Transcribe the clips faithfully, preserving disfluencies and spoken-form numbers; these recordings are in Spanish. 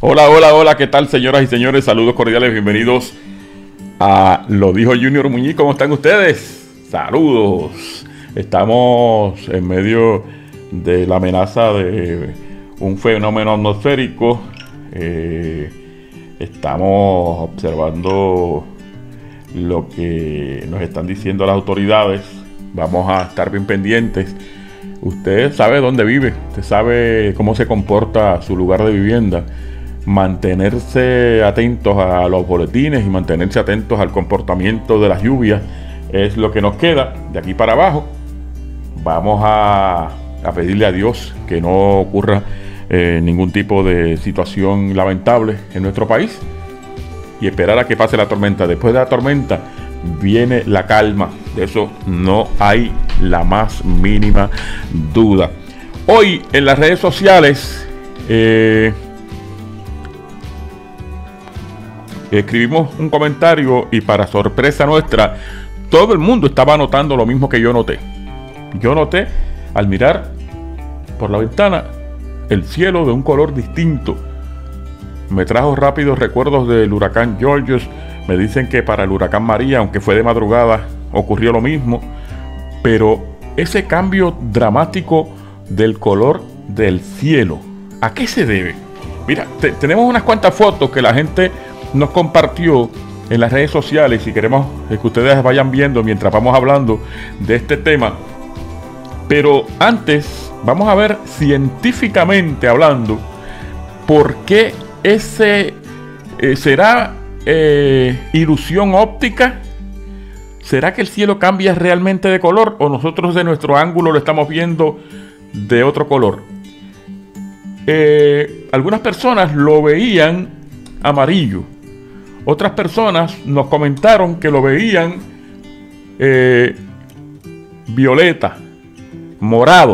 Hola, hola, hola, ¿qué tal, señoras y señores? Saludos cordiales, bienvenidos a Lo Dijo Junior Muñiz. ¿Cómo están ustedes? Saludos. Estamos en medio de la amenaza de un fenómeno atmosférico. Eh, estamos observando lo que nos están diciendo las autoridades. Vamos a estar bien pendientes. Usted sabe dónde vive, usted sabe cómo se comporta su lugar de vivienda. Mantenerse atentos a los boletines y mantenerse atentos al comportamiento de las lluvias es lo que nos queda de aquí para abajo. Vamos a, a pedirle a Dios que no ocurra eh, ningún tipo de situación lamentable en nuestro país y esperar a que pase la tormenta. Después de la tormenta viene la calma, de eso no hay la más mínima duda. Hoy en las redes sociales eh, escribimos un comentario y para sorpresa nuestra, todo el mundo estaba notando lo mismo que yo noté. Yo noté al mirar por la ventana el cielo de un color distinto. Me trajo rápidos recuerdos del huracán Georges. Me dicen que para el huracán María, aunque fue de madrugada, ocurrió lo mismo. Pero ese cambio dramático del color del cielo, ¿a qué se debe? Mira, te, tenemos unas cuantas fotos que la gente nos compartió en las redes sociales y queremos que ustedes vayan viendo mientras vamos hablando de este tema. Pero antes vamos a ver científicamente hablando por qué ese eh, será eh, ilusión óptica. ¿Será que el cielo cambia realmente de color o nosotros de nuestro ángulo lo estamos viendo de otro color? Eh, algunas personas lo veían amarillo. Otras personas nos comentaron que lo veían eh, violeta, morado.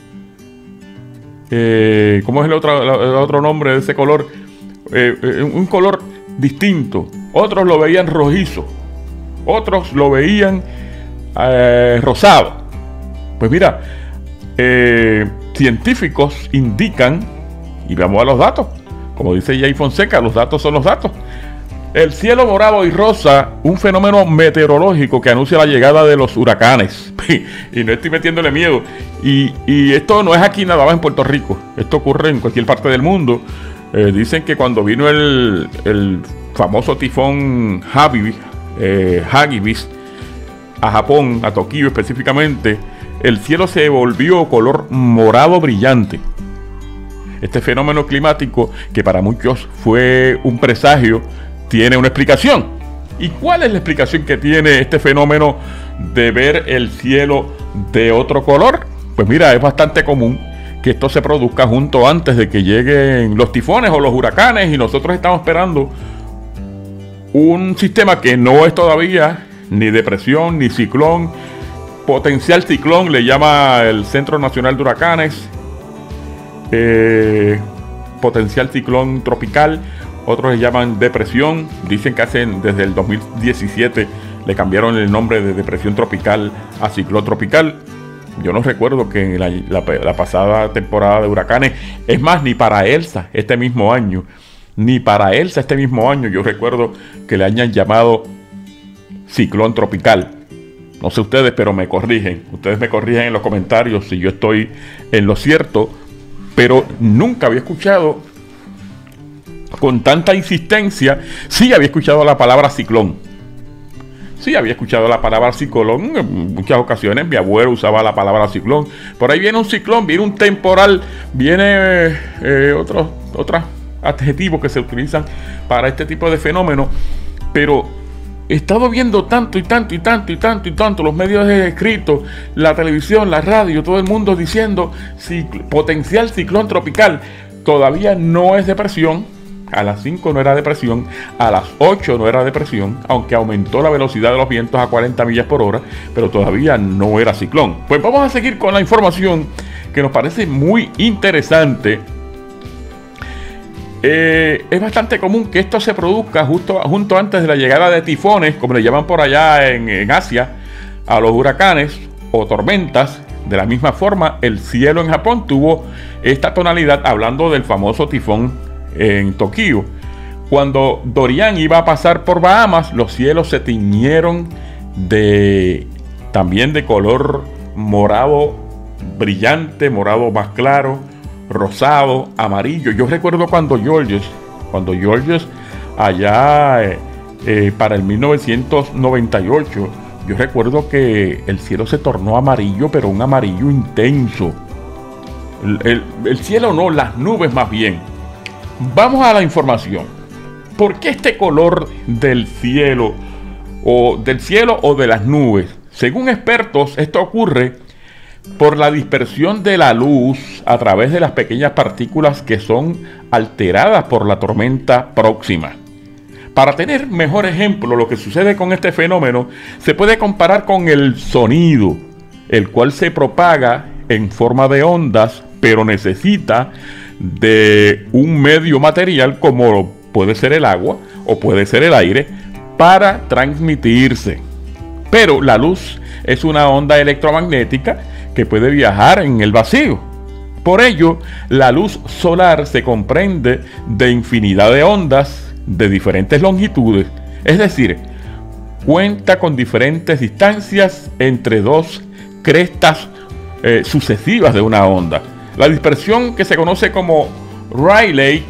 Eh, ¿Cómo es el otro, el otro nombre de ese color? Eh, eh, un color distinto. Otros lo veían rojizo. Otros lo veían eh, rosado. Pues mira, eh, científicos indican, y vamos a los datos, como dice Jay Fonseca, los datos son los datos. El cielo morado y rosa, un fenómeno meteorológico que anuncia la llegada de los huracanes. Y no estoy metiéndole miedo. Y, y esto no es aquí nada más en Puerto Rico. Esto ocurre en cualquier parte del mundo. Eh, dicen que cuando vino el, el famoso tifón Hagibis, eh, Hagibis a Japón, a Tokio específicamente, el cielo se volvió color morado brillante. Este fenómeno climático, que para muchos fue un presagio, tiene una explicación. ¿Y cuál es la explicación que tiene este fenómeno de ver el cielo de otro color? Pues mira, es bastante común que esto se produzca junto antes de que lleguen los tifones o los huracanes, y nosotros estamos esperando un sistema que no es todavía ni depresión ni ciclón. Potencial ciclón le llama el Centro Nacional de Huracanes. Eh, potencial ciclón tropical. Otros le llaman depresión. Dicen que hacen desde el dos mil diecisiete le cambiaron el nombre de depresión tropical a ciclón tropical. Yo no recuerdo que en la, la, la pasada temporada de huracanes, es más, ni para Elsa este mismo año, ni para Elsa este mismo año, yo recuerdo que le hayan llamado ciclón tropical. No sé ustedes, pero me corrigen. Ustedes me corrigen en los comentarios si yo estoy en lo cierto, pero nunca había escuchado con tanta insistencia. Sí había escuchado la palabra ciclón. Sí había escuchado la palabra ciclón. En muchas ocasiones mi abuelo usaba la palabra ciclón. Por ahí viene un ciclón, viene un temporal, viene eh, otros otros adjetivos que se utilizan para este tipo de fenómenos. Pero he estado viendo tanto y tanto y tanto y tanto y tanto los medios escritos, la televisión, la radio, todo el mundo diciendo cicl- potencial ciclón tropical. Todavía no es depresión. A las cinco no era depresión, a las ocho no era depresión, aunque aumentó la velocidad de los vientos a cuarenta millas por hora, pero todavía no era ciclón. Pues vamos a seguir con la información que nos parece muy interesante. Eh, es bastante común que esto se produzca justo, justo antes de la llegada de tifones, como le llaman por allá en, en Asia, a los huracanes o tormentas. De la misma forma, el cielo en Japón tuvo esta tonalidad, hablando del famoso tifón en Tokio. Cuando Dorian iba a pasar por Bahamas, los cielos se tiñeron de también de color morado brillante, morado más claro, rosado, amarillo. Yo recuerdo cuando Georges, cuando Georges allá eh, eh, para el mil novecientos noventa y ocho, yo recuerdo que el cielo se tornó amarillo, pero un amarillo intenso. El, el, el cielo no, las nubes más bien. Vamos a la información. ¿Por qué este color del cielo o del cielo o de las nubes? Según expertos, esto ocurre por la dispersión de la luz a través de las pequeñas partículas que son alteradas por la tormenta próxima. Para tener mejor ejemplo, lo que sucede con este fenómeno se puede comparar con el sonido, el cual se propaga en forma de ondas, pero necesita de un medio material como puede ser el agua o puede ser el aire para transmitirse. Pero la luz es una onda electromagnética que puede viajar en el vacío. Por ello, la luz solar se comprende de infinidad de ondas de diferentes longitudes, es decir, cuenta con diferentes distancias entre dos crestas eh, sucesivas de una onda. La dispersión, que se conoce como Rayleigh,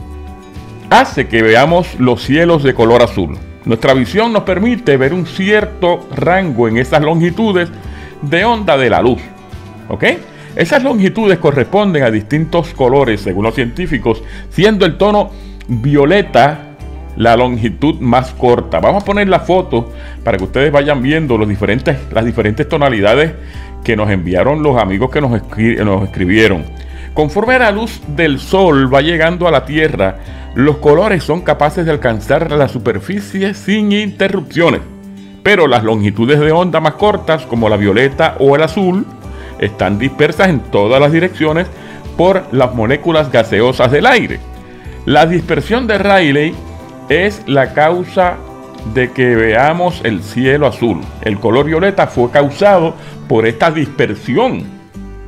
hace que veamos los cielos de color azul. Nuestra visión nos permite ver un cierto rango en esas longitudes de onda de la luz. ¿Ok? Esas longitudes corresponden a distintos colores, según los científicos, siendo el tono violeta la longitud más corta. Vamos a poner la foto para que ustedes vayan viendo los diferentes, las diferentes tonalidades que nos enviaron los amigos que nos, escri nos escribieron. Conforme la luz del sol va llegando a la Tierra, los colores son capaces de alcanzar la superficie sin interrupciones. Pero las longitudes de onda más cortas, como la violeta o el azul, están dispersas en todas las direcciones por las moléculas gaseosas del aire. La dispersión de Rayleigh es la causa de que veamos el cielo azul. El color violeta fue causado por esta dispersión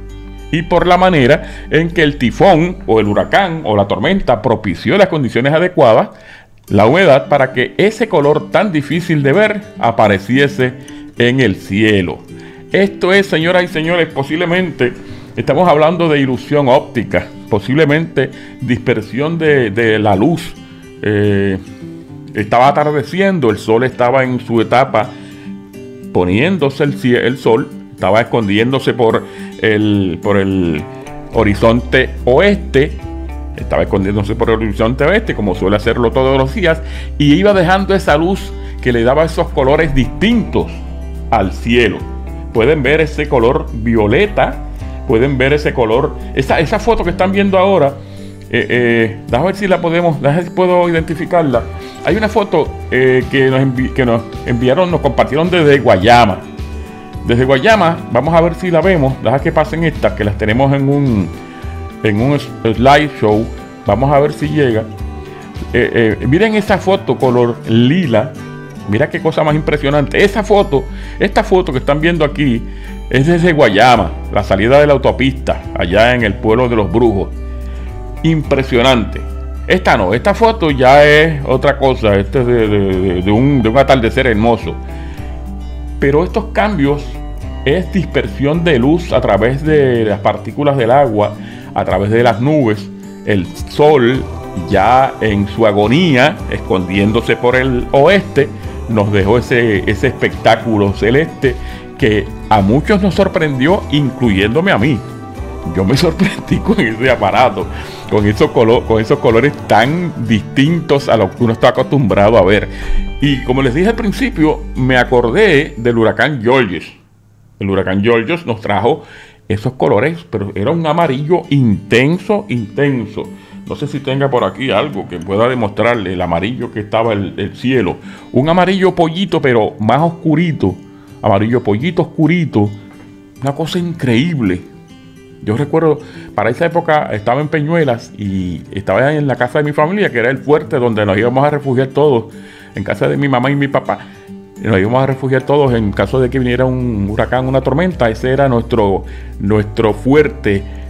y por la manera en que el tifón o el huracán o la tormenta propició las condiciones adecuadas, la humedad, para que ese color tan difícil de ver apareciese en el cielo. Esto es, señoras y señores, posiblemente estamos hablando de ilusión óptica, posiblemente dispersión de, de la luz. Eh, estaba atardeciendo, el sol estaba en su etapa poniéndose el, el sol, estaba escondiéndose por el, por el horizonte oeste, estaba escondiéndose por el horizonte oeste, como suele hacerlo todos los días, y iba dejando esa luz que le daba esos colores distintos al cielo. Pueden ver ese color violeta, pueden ver ese color, esa, esa foto que están viendo ahora, eh, eh, déjame ver si la podemos, déjame ver si puedo identificarla. Hay una foto eh, que, nos envi que nos enviaron, nos compartieron desde Guayama. Desde Guayama, vamos a ver si la vemos. Deja que pasen estas, que las tenemos en un en un slideshow. Vamos a ver si llega. Eh, eh, miren esa foto color lila. Mira qué cosa más impresionante. Esa foto, esta foto que están viendo aquí, es desde Guayama, la salida de la autopista, allá en el pueblo de Los Brujos. Impresionante. Esta no, esta foto ya es otra cosa. Este es de, de, de, un, de un atardecer hermoso. Pero estos cambios es dispersión de luz a través de las partículas del agua, a través de las nubes. El sol, ya en su agonía, escondiéndose por el oeste, nos dejó ese, ese espectáculo celeste que a muchos nos sorprendió, incluyéndome a mí. Yo me sorprendí con ese aparato, con esos, color, con esos colores tan distintos a lo que uno está acostumbrado a ver. Y como les dije al principio, me acordé del huracán Georges. El huracán Georges nos trajo esos colores, pero era un amarillo intenso, intenso. No sé si tenga por aquí algo que pueda demostrarle el amarillo que estaba el, el cielo. Un amarillo pollito, pero más oscurito. Amarillo pollito oscurito. Una cosa increíble. Yo recuerdo, para esa época estaba en Peñuelas y estaba en la casa de mi familia, que era el fuerte donde nos íbamos a refugiar todos, en casa de mi mamá y mi papá. Nos íbamos a refugiar todos en caso de que viniera un huracán, una tormenta. Ese era nuestro, nuestro fuerte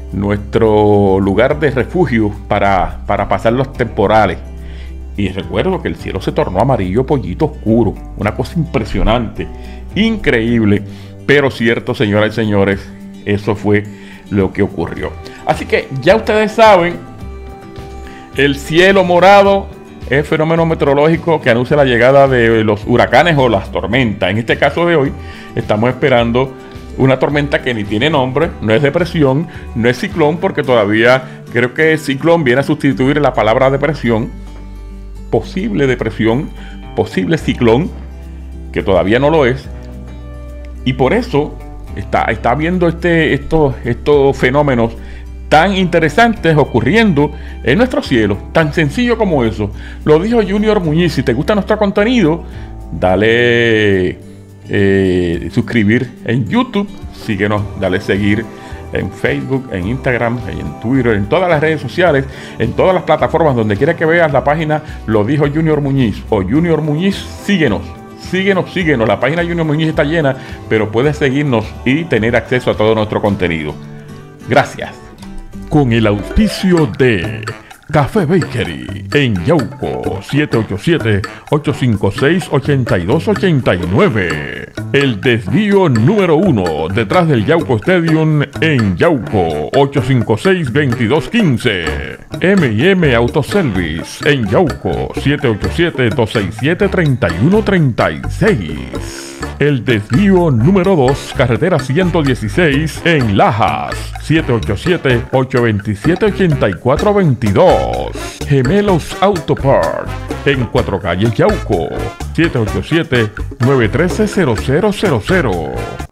nuestro lugar de refugio para, para pasar los temporales. Y recuerdo que el cielo se tornó amarillo pollito oscuro, una cosa impresionante, increíble, pero cierto, señoras y señores, eso fue lo que ocurrió. Así que ya ustedes saben, el cielo morado es fenómeno meteorológico que anuncia la llegada de los huracanes o las tormentas. En este caso de hoy estamos esperando una tormenta que ni tiene nombre, no es depresión, no es ciclón, porque todavía creo que ciclón viene a sustituir la palabra depresión. Posible depresión, posible ciclón, que todavía no lo es. Y por eso está, está viendo este, estos, estos fenómenos tan interesantes ocurriendo en nuestro cielo, tan sencillo como eso. Lo dijo Junior Muñiz. Si te gusta nuestro contenido, dale eh, suscribir en YouTube, síguenos, dale seguir en Facebook, en Instagram, en Twitter, en todas las redes sociales, en todas las plataformas, donde quiera que veas la página Lo Dijo Junior Muñiz o Junior Muñiz, síguenos. Síguenos, síguenos. La página Junior Muñiz está llena, pero puedes seguirnos y tener acceso a todo nuestro contenido. Gracias. Con el auspicio de Café Bakery en Yauco, siete ocho siete, ocho cinco seis, ocho dos ocho nueve. El desvío número uno detrás del Yauco Stadium en Yauco, ocho cinco seis, veintidós quince. M y M Autoservice en Yauco, siete ocho siete, dos seis siete, tres uno tres seis. El desvío número dos, carretera ciento dieciséis en Lajas, siete ocho siete, ocho dos siete, ocho cuatro dos dos. Gemelos Auto Part en Cuatro Calles Yauco, siete ocho siete, nueve uno tres, cero cero cero cero.